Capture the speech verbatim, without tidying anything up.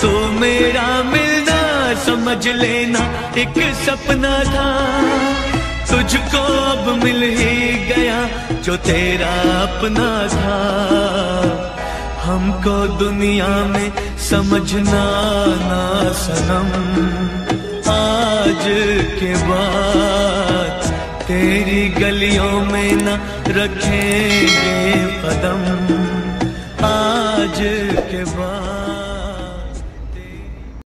तो मेरा मिलना समझ लेना एक सपना था, तुझको अब मिल ही गया जो तेरा अपना था। हमको दुनिया में समझना ना सनम, आज के बाद तेरी गलियों में न रखेंगे कदम, आज के बाद।